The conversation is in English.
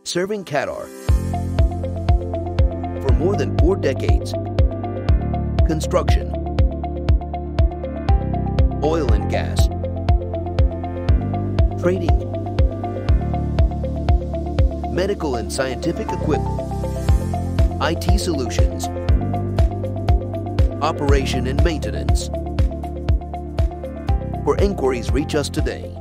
serving Qatar for more than 4 decades. Construction, oil and gas, trading, medical and scientific equipment, IT solutions, operation and maintenance. For inquiries, reach us today.